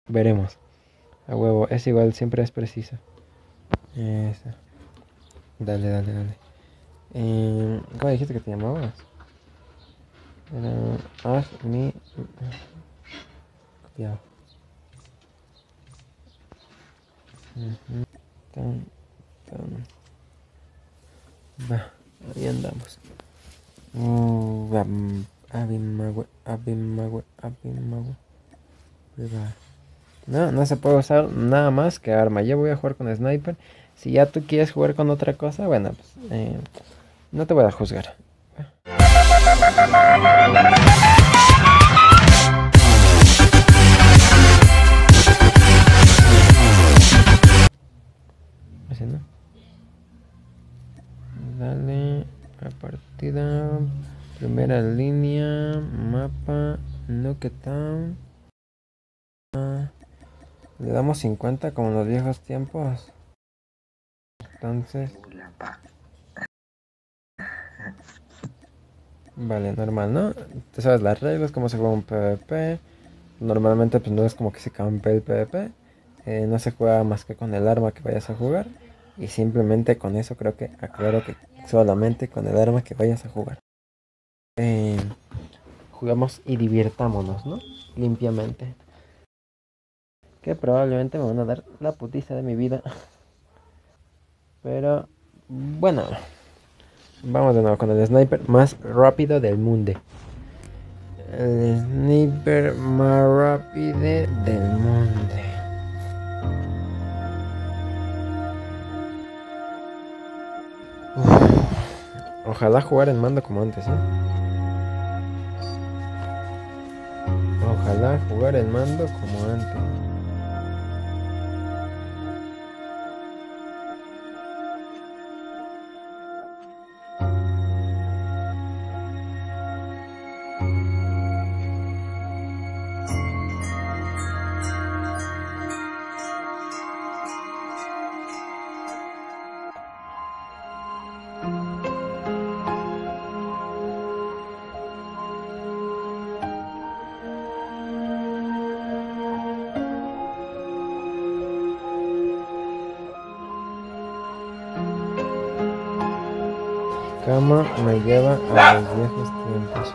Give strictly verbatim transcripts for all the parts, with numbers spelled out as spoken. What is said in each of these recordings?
Veremos. A huevo, es igual, siempre es preciso. Eso. Dale, dale, dale. Eh, ¿Cómo dijiste que te llamabas? Era... Ah, mi... Copiado. Ujú. Tan, tan. Va, ahí andamos. Uh, am- Abimagüe, Abimagüe, Abimagüe. Va. No, no se puede usar nada más que arma. Yo voy a jugar con sniper. Si ya tú quieres jugar con otra cosa, bueno, pues eh, no te voy a juzgar. Así, ¿no? Dale a partida. Primera línea. Mapa. Nuketown. Le damos cincuenta como en los viejos tiempos. Entonces. Vale, normal, ¿no? Tú sabes las reglas, cómo se juega un PvP. Normalmente pues no es como que se campe el PvP. Eh, no se juega más que con el arma que vayas a jugar. Y simplemente con eso creo que aclaro que solamente con el arma que vayas a jugar. Eh, Jugamos y divirtámonos, ¿no? Limpiamente. Que probablemente me van a dar la putiza de mi vida. Pero bueno, vamos de nuevo con el sniper más rápido del mundo. El sniper más rápido del mundo. Uf. Ojalá jugar en mando como antes, ¿eh? Ojalá jugar en mando como antes. Cama me lleva a los viejos tiempos.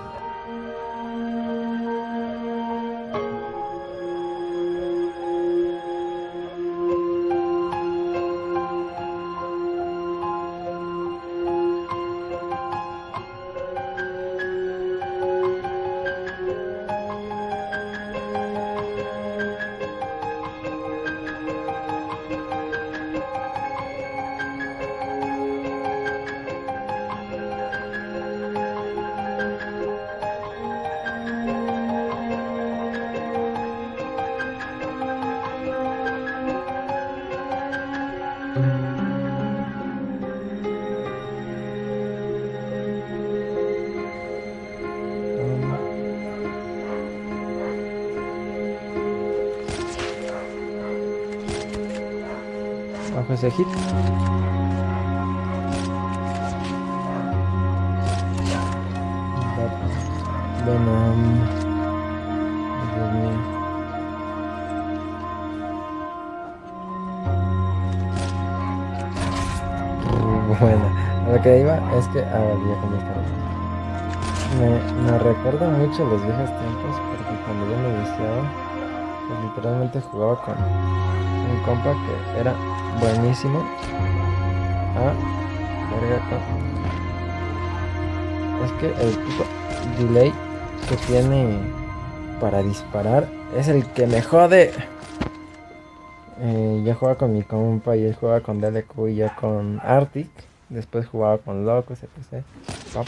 Bajo ese hit. Venom. Dios mío. Bueno, a lo que iba es que ah, ya cómo estaba. Me, me recuerda mucho los viejos tiempos porque cuando yo me iniciaba, pues literalmente jugaba con un compa que era buenísimo. Ah, verga, con- es que el puto delay que tiene para disparar es el que me jode. Eh, yo jugaba con mi compa y él jugaba con D L Q y yo con Arctic. Después jugaba con Locos, etcétera. Pop.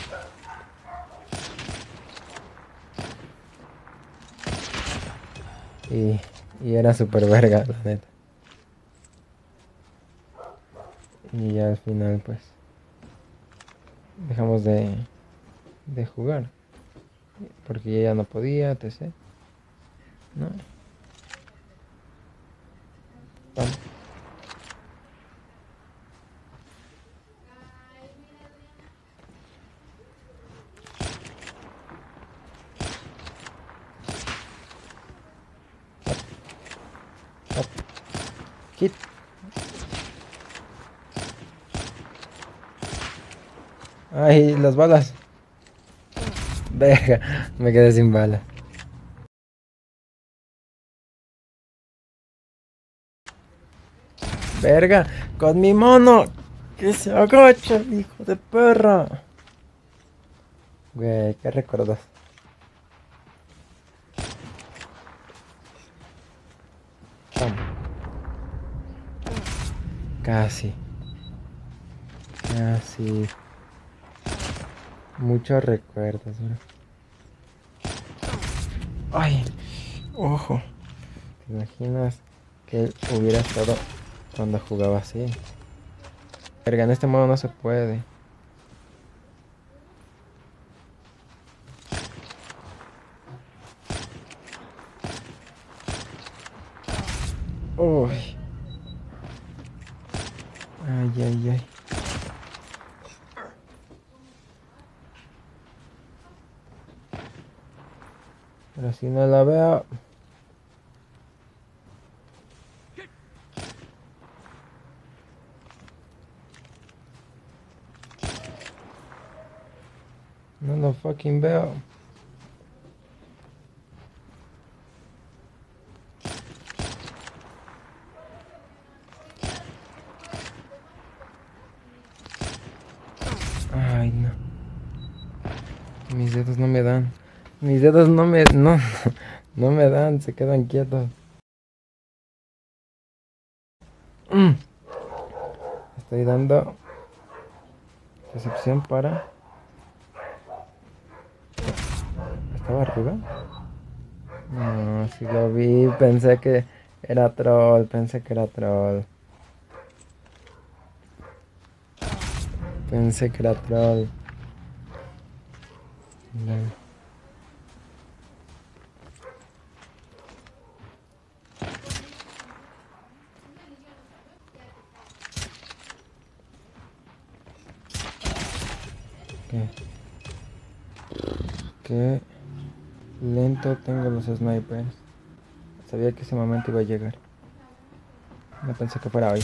Y, y era super verga, la neta. Y ya al final, pues, dejamos de, de jugar. Porque yo ya no podía, etcétera. ¿No? Pam. Hit. Ay, las balas. Verga, me quedé sin balas. Verga, con mi mono. Que se agacha, hijo de perra. Güey, ¿qué recuerdas? Casi. Casi. Muchos recuerdos, ¿no? Ay, ojo. ¿Te imaginas que él hubiera estado cuando jugaba así? Verga, en este modo no se puede. Uy. Ay, ay, ay. Pero si no la veo. No lo fucking veo. Ay, no. Mis dedos no me dan. Mis dedos no me... No, no me dan. Se quedan quietos. Mm. Estoy dando... recepción para... ¿Estaba arriba? No, si lo vi. Pensé que era troll. Pensé que era troll. Pensé que era troll. No. ¿Qué? Qué lento tengo los snipers. Sabía que ese momento iba a llegar. No pensé que fuera hoy.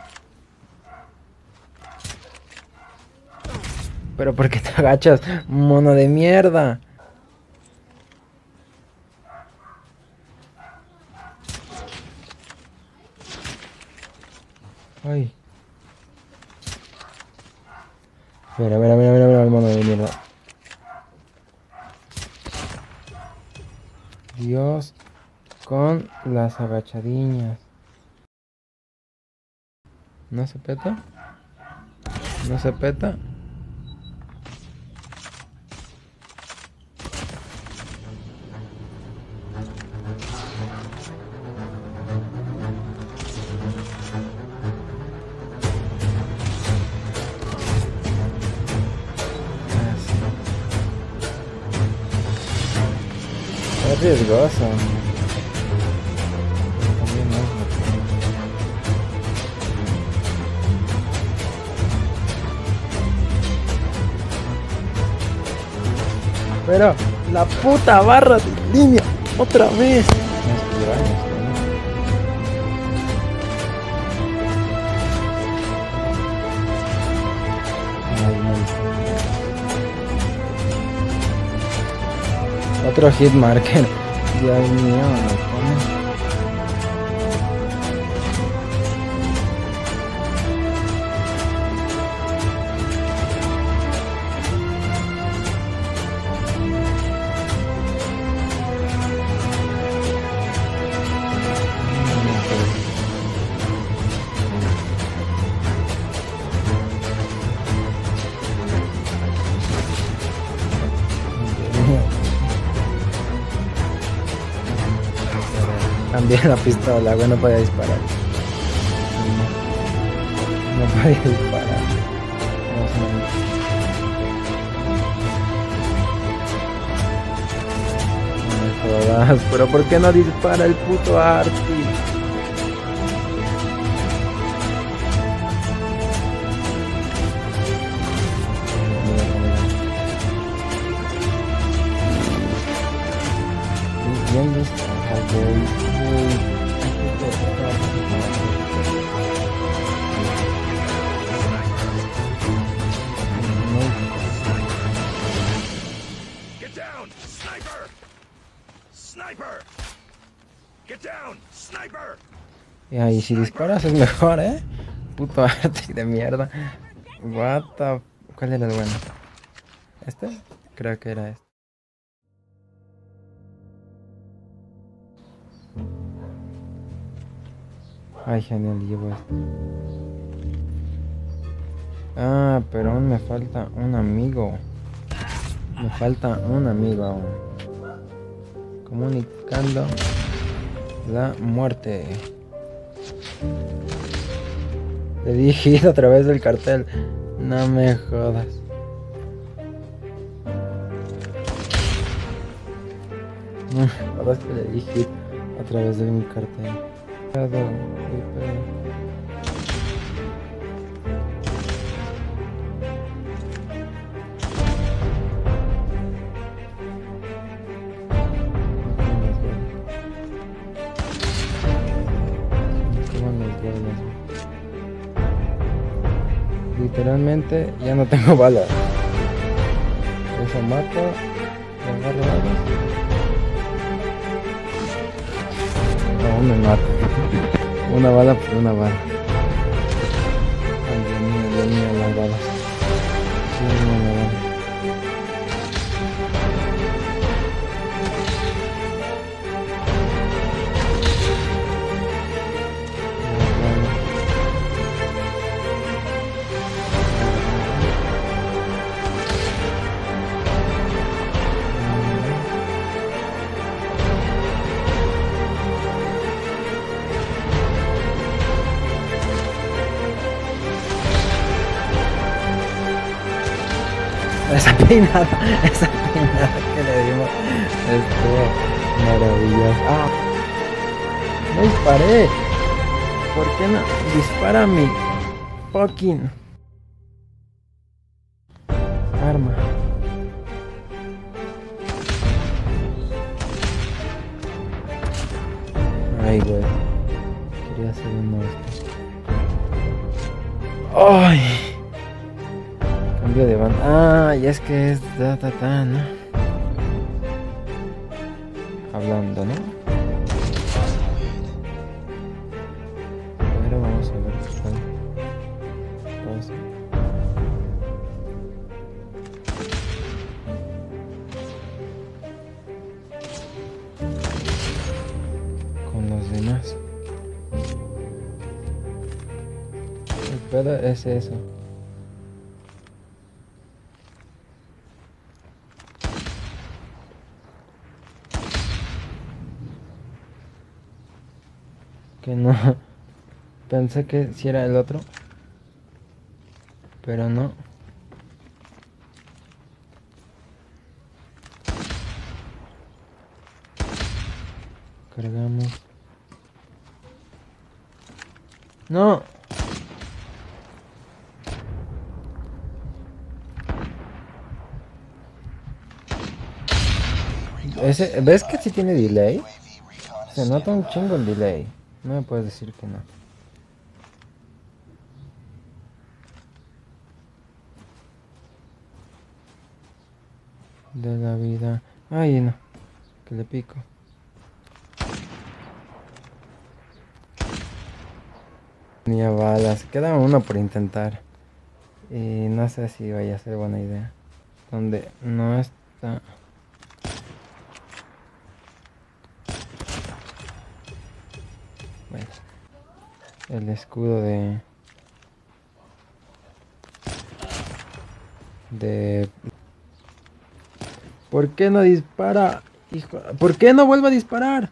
Pero ¿por qué te agachas, mono de mierda? Ay. Mira, mira, mira, mira, mira el mono de mierda. Dios, con las agachadiñas. ¿No se peta? ¿No se peta? Es riesgoso. También no. Pero la puta barra de línea otra vez. Otro hit marker. Dios mío, no pone. También la pistola, güey, no podía disparar. No, no podía disparar. No me jodas, pero ¿por qué no dispara el puto Arti? Bien listo, güey. Y ahí si disparas es mejor, ¿eh? Puto arte de mierda. What the... ¿Cuál era el bueno? ¿Este? Creo que era este. Ay, genial, llevo este. Ah, pero aún me falta un amigo. Me falta un amigo aún. Comunicando la muerte. Le dije a través del cartel. No me jodas. No me jodas que le dije a través de mi cartel. Literalmente ya no tengo balas. Eso mato. Agarro balas. No me mato. Una bala por una bala. Ay, Dios mío, Dios mío, las balas. Dios mío, las balas. Esa peinada, esa peinada que le dimos estuvo maravillosa. ¡Ah! No disparé. ¿Por qué no? Dispara mi fucking arma. Ay, güey. Quería hacer un monstruo. Ay. Cambio de banda. Ah, y es que es ta ta ta, ¿no? Hablando, ¿no? Pero vamos a ver qué tal pasa. Con los demás. El pedo es eso. Que no. Pensé que si era el otro. Pero no. Cargamos. No. Ese, ¿ves que sí tiene delay? Se nota un chingo el delay. No me puedes decir que no. De la vida. Ay, no. Que le pico. Ni a balas. Queda uno por intentar. Y no sé si vaya a ser buena idea. Donde no está. Bueno. El escudo de. De. ¿Por qué no dispara? Hijo, ¿por qué no vuelve a disparar?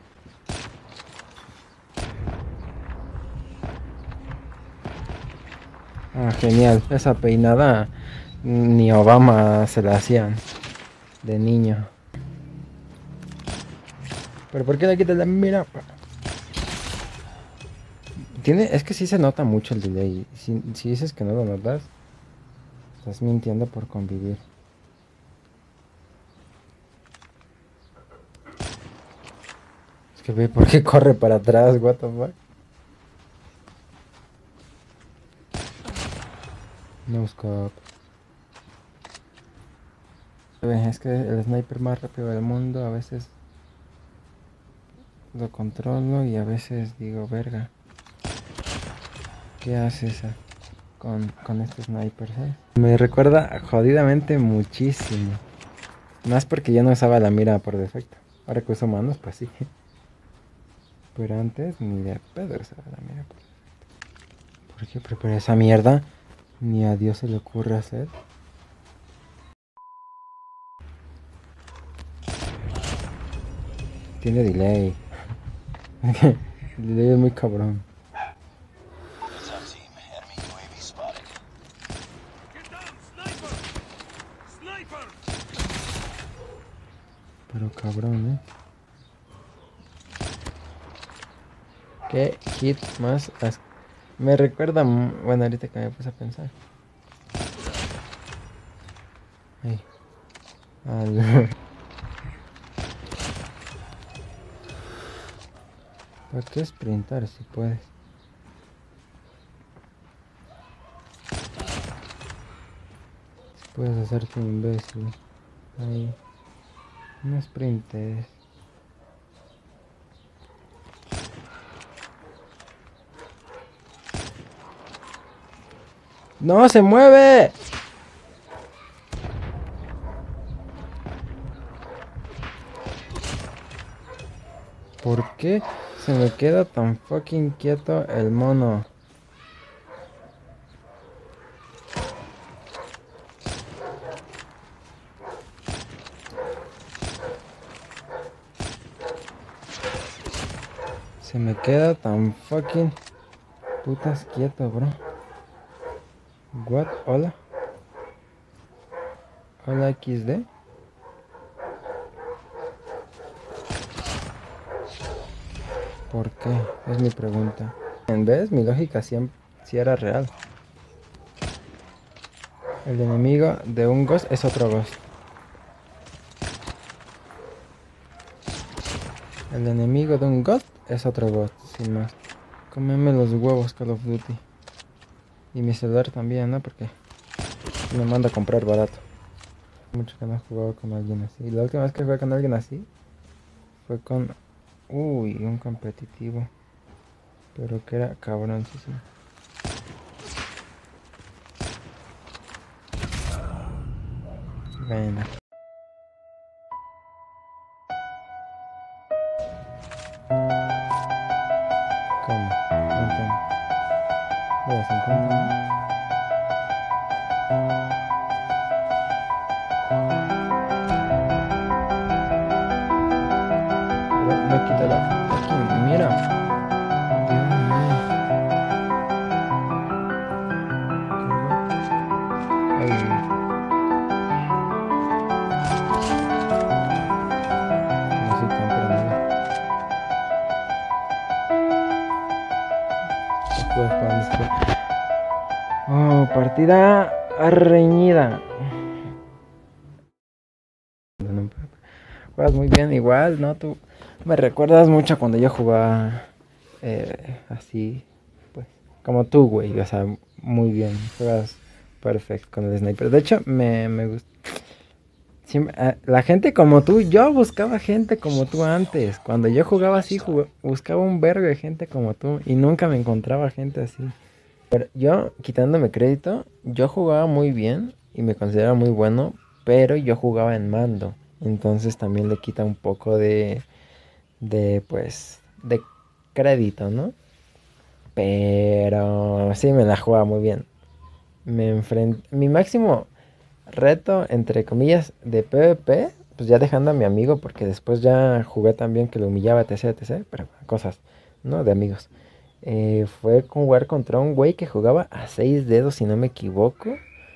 Ah, genial. Esa peinada ni Obama se la hacían de niño. ¿Pero por qué le quitas la mira? Tiene, es que sí se nota mucho el delay. Si, si dices que no lo notas, estás mintiendo por convivir. Es que ve por qué corre para atrás, what the fuck. No scope. Es que el sniper más rápido del mundo a veces lo controlo y a veces digo, verga, ¿qué haces a- con, con este sniper, ¿sabes? Me recuerda jodidamente muchísimo. Más porque yo no usaba la mira por defecto. Ahora que uso manos, pues sí. Pero antes ni de pedo usaba la mira por defecto. ¿Por qué? Pero, pero esa mierda ni a Dios se le ocurre hacer. Tiene delay. El delay es muy cabrón. Pero cabrón, ¿eh? ¿Qué hit más as- Me recuerda... mu- Bueno, ahorita que me puse a pensar. Ay, al... ¿Para qué sprintar si puedes? Si puedes hacerte un imbécil. Ahí. No sprintes. ¡No se mueve! ¿Por qué se me queda tan fucking quieto el mono? Se me queda tan fucking putas quieto, bro. What? Hola. Hola equis de. ¿Por qué? Es mi pregunta. En vez, mi lógica siempre sí era real. El enemigo de un ghost es otro ghost. El enemigo de un ghost es otro ghost, sin más. Cómeme los huevos, Call of Duty. Y mi celular también, ¿no? Porque me manda a comprar barato. Mucho que no he jugado con alguien así. Y la última vez que jugué con alguien así fue con... Uy, un competitivo. Pero que era cabrón, sí, sí. Venga. ¿Cómo? No entiendo. Voy a cincuenta, ¿no? Pero no quita la fucking... Mira. Dios mío. Carga. Ay. Que no soy camper, amigo. No juegas para esto. Oh, partida reñida. Juegas muy bien, igual, ¿no? Tú me recuerdas mucho cuando yo jugaba eh, así, pues, como tú, güey. O sea, muy bien. Juegas perfecto con el sniper. De hecho, me, me gusta. Siempre- ah, la gente como tú, yo buscaba gente como tú antes. Cuando yo jugaba así, jugaba- buscaba un vergo de gente como tú y nunca me encontraba gente así. Pero yo, quitándome crédito, yo jugaba muy bien y me consideraba muy bueno, pero yo jugaba en mando. Entonces también le quita un poco de, de pues, de crédito, ¿no? Pero sí me la jugaba muy bien. Me enfrenté, mi máximo reto, entre comillas, de PvP, pues ya dejando a mi amigo, porque después ya jugué también que lo humillaba, etc, etc, pero cosas, ¿no? De amigos. Eh, fue con jugar contra un güey que jugaba a seis dedos, si no me equivoco.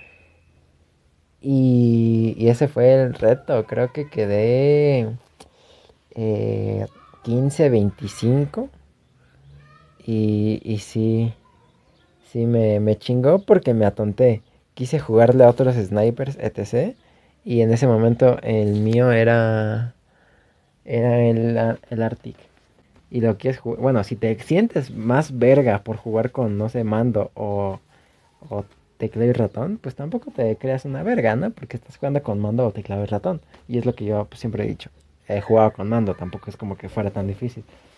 Y, y ese fue el reto. Creo que quedé eh, quince veinticinco. Y, y sí, sí me, me chingó porque me atonté. Quise jugarle a otros snipers, etc. Y en ese momento el mío era, era el, Ar- el Arctic. Y lo quieres jugar. Bueno, si te sientes más verga por jugar con, no sé, mando o, o teclado y ratón, pues tampoco te creas una verga, ¿no? Porque estás jugando con mando o teclado y ratón. Y es lo que yo pues, siempre he dicho. he jugado con mando, tampoco es como que fuera tan difícil.